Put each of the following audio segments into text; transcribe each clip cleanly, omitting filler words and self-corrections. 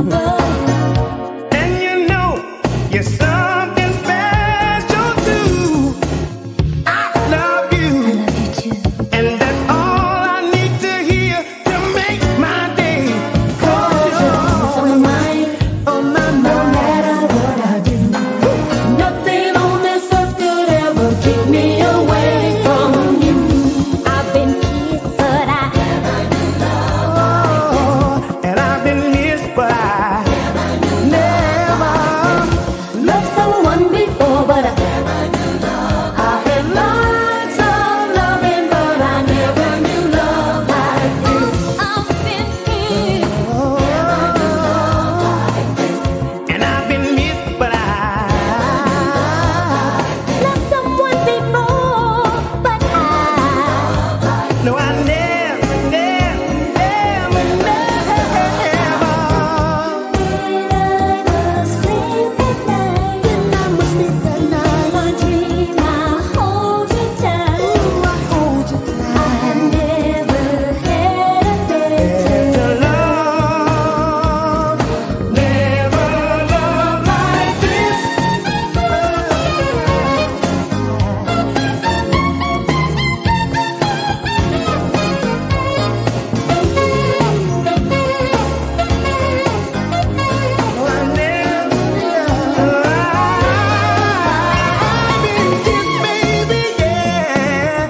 And you know you're something special too. I love you, and that's all I need to hear to make my day. 'Cause you're on my mind, on my mind. No matter what I do, nothing on this earth could ever keep me away from you. I've been kissed, but I And I've been missed, but I never loved someone before. But I had lots of loving, but I never knew love like this. I've been kissed. And I've been missed, but I Loved someone before, but no, I never, never, never, never. when I was asleep at night, And I must sleep at night. I dream I hold you tight. Ooh, I hold you I tight. never had a day To love, never love like this. Oh, I never, I've been kissed, baby, yeah.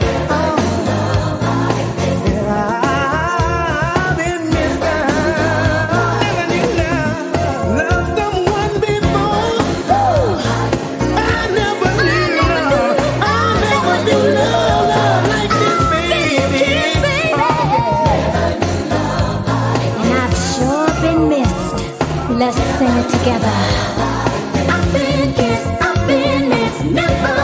I've been missed. Never knew love someone before. I never knew love. I never knew love like this, baby. and I've sure been missed. Let's sing it together. I've been kissed, I've been missed, never